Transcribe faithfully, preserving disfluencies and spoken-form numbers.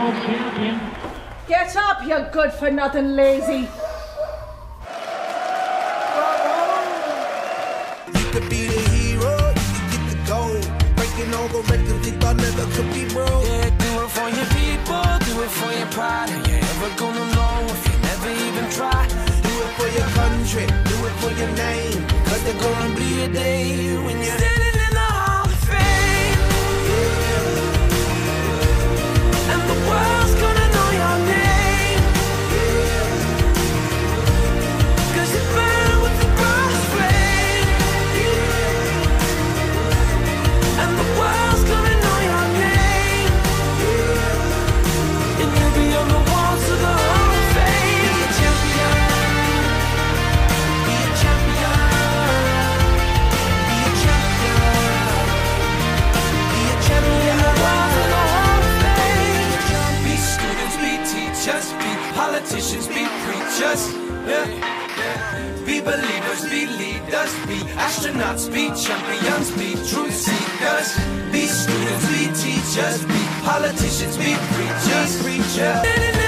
world champion. Get up, you good-for-nothing lazy. You could be the hero, you could get the gold. Breaking all the records you thought never could be broke. Yeah, do it for your people, do it for your pride. And you're never gonna know if you never even try. Do it for your country, do it for your name. Cause there's gonna be a day when you're Standing in the Hall of Fame. And the world's gonna know your name. Cause you burn with the brightest flame. And the world's gonna know your name. And you'll be on the walls of the Hall of Fame. Be a champion. Be a champion. Be a champion. Be a champion. Be students, be teachers, be politicians, be preachers, yeah. Be believers, be leaders, be astronauts, be champions, be truth seekers. Be students, be teachers, be politicians, be preachers, preachers.